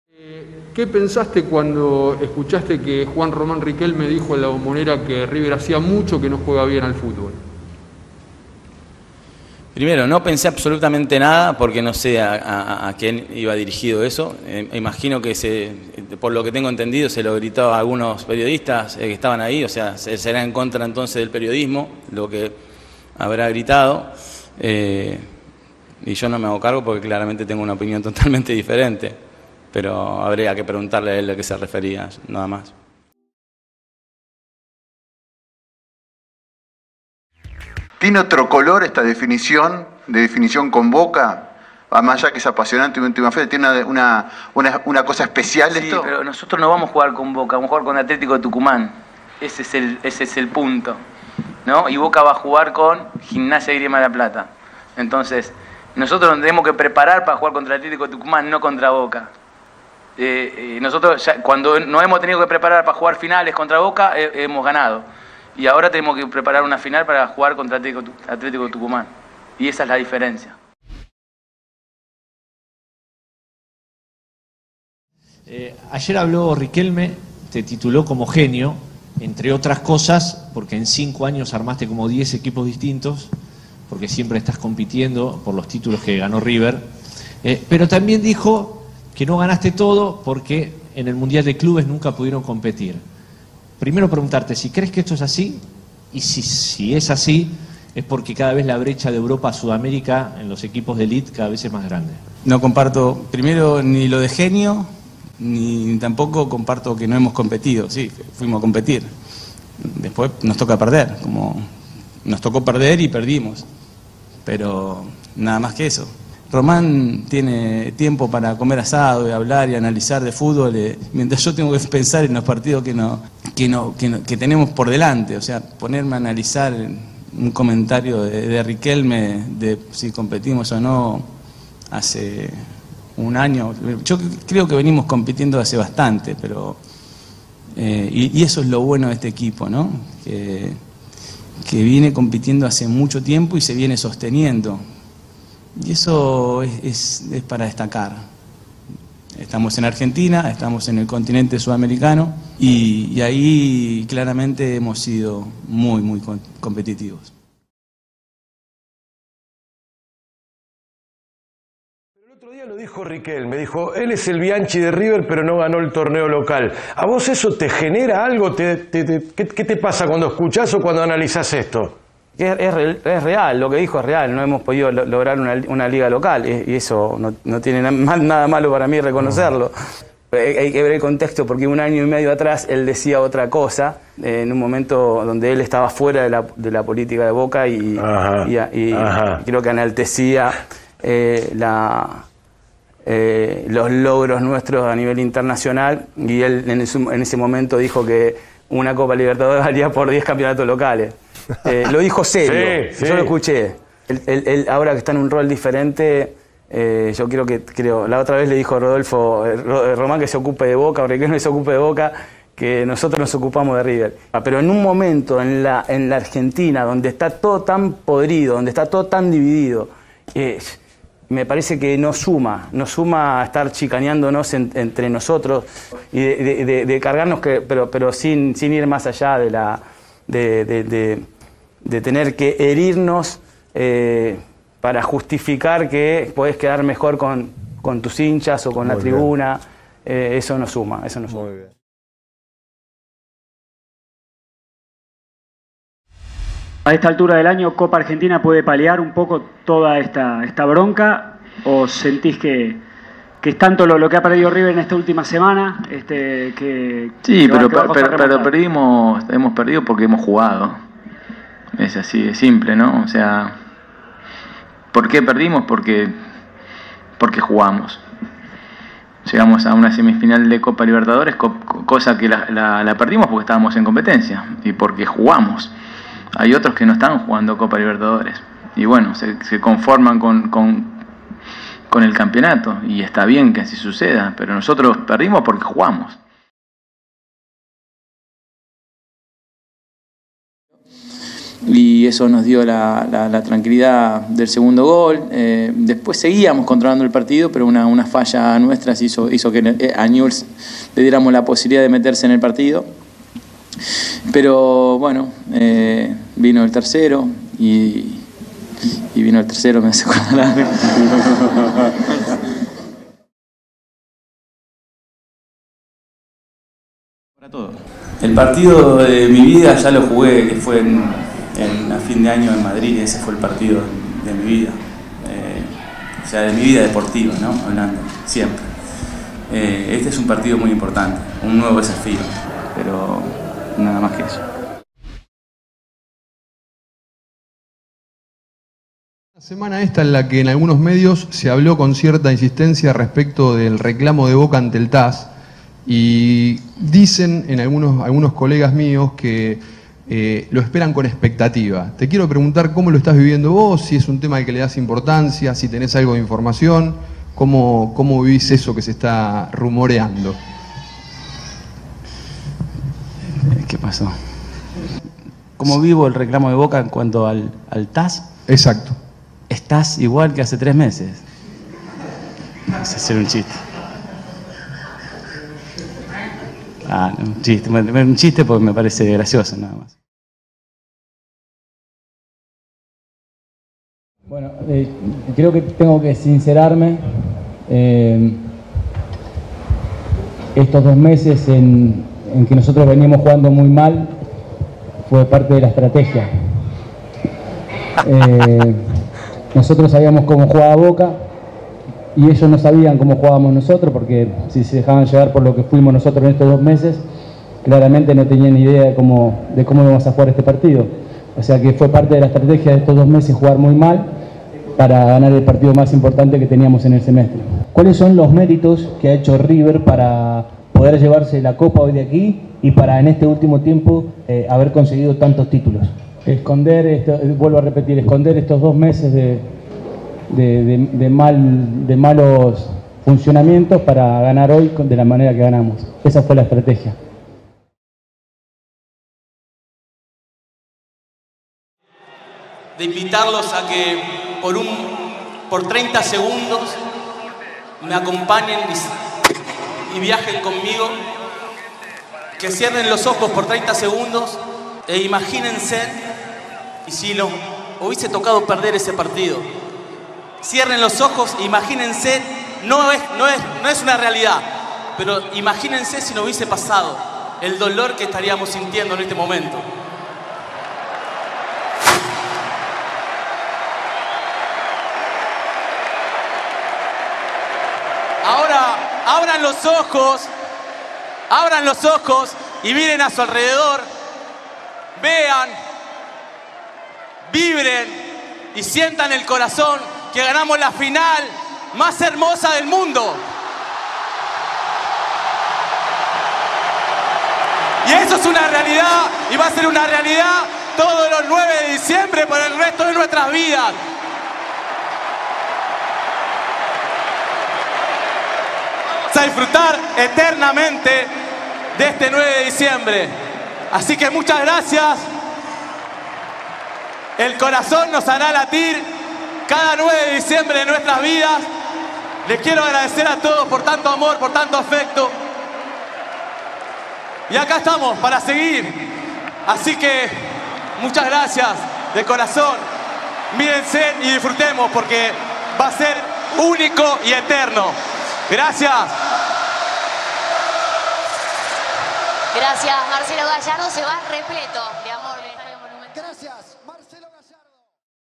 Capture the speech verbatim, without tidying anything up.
¿Qué pensaste cuando escuchaste que Juan Román Riquelme dijo en La Bombonera que River hacía mucho que no juega bien al fútbol? Primero, no pensé absolutamente nada porque no sé a, a, a quién iba dirigido eso. Eh, imagino que, se, por lo que tengo entendido, se lo gritó a algunos periodistas eh, que estaban ahí, o sea, será en contra entonces del periodismo, lo que habrá gritado. Eh, y yo no me hago cargo porque claramente tengo una opinión totalmente diferente, pero habría que preguntarle a él a qué se refería, nada más. ¿Tiene otro color esta definición, de definición con Boca? Más allá que es apasionante y última fe, ¿tiene una, una, una, una cosa especial sí, esto? Sí, pero nosotros no vamos a jugar con Boca, vamos a jugar con Atlético de Tucumán. Ese es el, ese es el punto, ¿no? Y Boca va a jugar con Gimnasia y Grima de la Plata. Entonces, nosotros nos tenemos que preparar para jugar contra Atlético de Tucumán, no contra Boca. Eh, eh, nosotros, ya, cuando nos hemos tenido que preparar para jugar finales contra Boca, eh, hemos ganado. Y ahora tenemos que preparar una final para jugar contra Atlético, Atlético de Tucumán. Y esa es la diferencia. Eh, ayer habló Riquelme, te tituló como genio, entre otras cosas, porque en cinco años armaste como diez equipos distintos, porque siempre estás compitiendo por los títulos que ganó River. Eh, pero también dijo que no ganaste todo porque en el Mundial de Clubes nunca pudieron competir. Primero preguntarte si crees que esto es así, y si, si es así, es porque cada vez la brecha de Europa a Sudamérica en los equipos de elite cada vez es más grande. No comparto, primero, ni lo de genio, ni tampoco comparto que no hemos competido. Sí, fuimos a competir. Después nos toca perder, como nos tocó perder y perdimos. Pero nada más que eso. Román tiene tiempo para comer asado y hablar y analizar de fútbol, eh, mientras yo tengo que pensar en los partidos que, no, que, no, que, no, que tenemos por delante. O sea, ponerme a analizar un comentario de, de Riquelme de si competimos o no hace un año. Yo creo que venimos compitiendo hace bastante, pero eh, y, y eso es lo bueno de este equipo, ¿no? Que, que viene compitiendo hace mucho tiempo y se viene sosteniendo. Y eso es, es, es para destacar. Estamos en Argentina, estamos en el continente sudamericano y, y ahí claramente hemos sido muy, muy competitivos. El otro día lo dijo Riquelme, dijo, él es el Bianchi de River pero no ganó el torneo local. ¿A vos eso te genera algo? ¿Te, te, te, qué, ¿Qué te pasa cuando escuchás o cuando analizás esto? Es, es, es real, lo que dijo es real, no hemos podido lo, lograr una, una liga local y, y eso no, no tiene na, mal, nada malo para mí reconocerlo. No. Hay, hay que ver el contexto porque un año y medio atrás él decía otra cosa, eh, en un momento donde él estaba fuera de la, de la política de Boca y, ajá, y, y ajá. creo que enaltecía eh, la, eh, los logros nuestros a nivel internacional y él en ese, en ese momento dijo que una Copa Libertadores valía por diez campeonatos locales. Eh, lo dijo serio, sí, yo sí. Lo escuché. Él, él, él ahora que está en un rol diferente, eh, yo creo que, creo, la otra vez le dijo Rodolfo, eh, Román que se ocupe de Boca, o Riquelme se ocupe de Boca, que nosotros nos ocupamos de River. Pero en un momento en la, en la Argentina, donde está todo tan podrido, donde está todo tan dividido, eh, me parece que no suma, no suma a estar chicaneándonos en, entre nosotros y de, de, de, de cargarnos, que, pero, pero sin, sin ir más allá de la... de, de, de de tener que herirnos eh, para justificar que podés quedar mejor con, con tus hinchas o con Muy la bien. tribuna, eh, eso no suma, eso no suma. Muy bien. A esta altura del año, ¿Copa Argentina puede paliar un poco toda esta, esta bronca? ¿O sentís que, que es tanto lo, lo que ha perdido River en esta última semana? Este, que, sí, que pero, va, que pero, pero perdimos, hemos perdido porque hemos jugado. Es así de simple, ¿no? O sea, ¿por qué perdimos? Porque, porque jugamos. Llegamos a una semifinal de Copa Libertadores, co cosa que la, la, la perdimos porque estábamos en competencia y porque jugamos. Hay otros que no están jugando Copa Libertadores y bueno, se, se conforman con, con, con el campeonato y está bien que así suceda, pero nosotros perdimos porque jugamos. Y y eso nos dio la, la, la tranquilidad del segundo gol. Eh, después seguíamos controlando el partido, pero una, una falla nuestra hizo, hizo que a Newell's le diéramos la posibilidad de meterse en el partido. Pero bueno, eh, vino el tercero y, y vino el tercero, me hace acordar. Para todo. El partido de mi vida ya lo jugué, que fue en, en, a fin de año en Madrid. Ese fue el partido de mi vida, eh, o sea, de mi vida deportiva, ¿no? Hablando, siempre. Eh, este es un partido muy importante, un nuevo desafío, pero nada más que eso. La semana esta en la que en algunos medios se habló con cierta insistencia respecto del reclamo de Boca ante el T A S, y dicen en algunos, algunos colegas míos que eh, lo esperan con expectativa. Te quiero preguntar cómo lo estás viviendo vos, si es un tema al que le das importancia, si tenés algo de información, cómo, cómo vivís eso que se está rumoreando. ¿Qué pasó? ¿Cómo vivo el reclamo de Boca en cuanto al, al T A S? Exacto. Estás igual que hace tres meses. Es hacer un chiste. Ah, un chiste, un chiste porque me parece gracioso nada más. Bueno, eh, creo que tengo que sincerarme. Eh, estos dos meses en, en que nosotros veníamos jugando muy mal fue parte de la estrategia. Eh, nosotros sabíamos cómo jugaba Boca y ellos no sabían cómo jugábamos nosotros, porque si se dejaban llevar por lo que fuimos nosotros en estos dos meses, claramente no tenían idea de cómo, de cómo íbamos a jugar este partido. O sea que fue parte de la estrategia de estos dos meses jugar muy mal para ganar el partido más importante que teníamos en el semestre. ¿Cuáles son los méritos que ha hecho River para poder llevarse la Copa hoy de aquí y para en este último tiempo eh, haber conseguido tantos títulos? Esconder, esto, vuelvo a repetir, esconder estos dos meses de, de, de, de, mal, de malos funcionamientos para ganar hoy de la manera que ganamos. Esa fue la estrategia. De invitarlos a que por, un, por treinta segundos me acompañen y, y viajen conmigo, que cierren los ojos por treinta segundos e imagínense, y si no hubiese tocado perder ese partido, cierren los ojos e imagínense, no es, no, es, no es una realidad, pero imagínense si no hubiese pasado el dolor que estaríamos sintiendo en este momento. Ahora, abran los ojos, abran los ojos y miren a su alrededor, vean, vibren y sientan el corazón que ganamos la final más hermosa del mundo. Y eso es una realidad y va a ser una realidad todos los nueve de diciembre por el resto de nuestras vidas. A disfrutar eternamente de este nueve de diciembre. Así que muchas gracias. El corazón nos hará latir cada nueve de diciembre de nuestras vidas. Les quiero agradecer a todos por tanto amor, por tanto afecto. Y acá estamos para seguir. Así que muchas gracias de corazón. Mírense y disfrutemos porque va a ser único y eterno. Gracias. Gracias, Marcelo Gallardo. Se va repleto de amor.